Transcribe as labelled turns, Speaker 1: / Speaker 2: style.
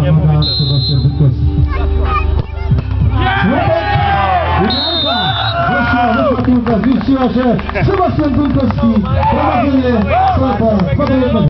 Speaker 1: nie mówić.
Speaker 2: Sebastian Dudkowski. Wyszła piłka, zwiściła się. Sebastian Dudkowski. Prowadzenie Sapa 2-1.